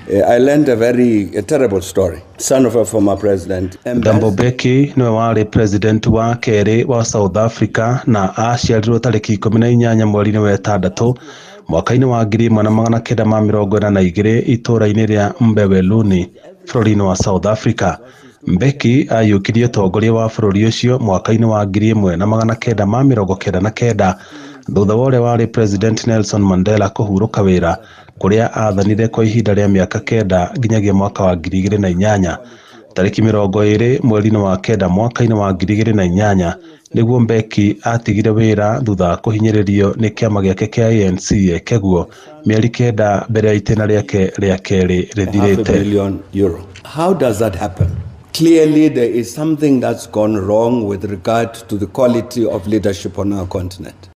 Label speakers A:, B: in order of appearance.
A: I learned a terrible story. Son of a former president.
B: Mbeki niwe wari president wa keri wa South Africa na aciarirwo tariki 18 mweri wa Gatandatu mwaka-ini wa 1942 itura-ini ria Mbeweluni bũrũri-inĩ wa South Africa. Mbeki ayũkirie ũtongoria wa bũrũri ũcio mwaka-ini wa 1999 thutha wa ũrĩa warĩ president Nelson Mandela kũhurũka wĩra, kũrĩa athanire kwa ihinda rĩa mĩaka 9 nginyagia mwaka wa 2008. Tariki 20 mweri-inĩ wa 9 mwaka-ini wa 2008 nĩguo Mbeki atigire wĩra thutha wa kũhinyĩrĩrio nĩ kĩama gĩake kĩa ANC ekeguo mĩeri 9 mbere ya itĩna rĩake rĩa kerĩ rĩthirĩte.
A: How does that happen? Clearly there is something that's gone wrong with regard to the quality of leadership on our continent.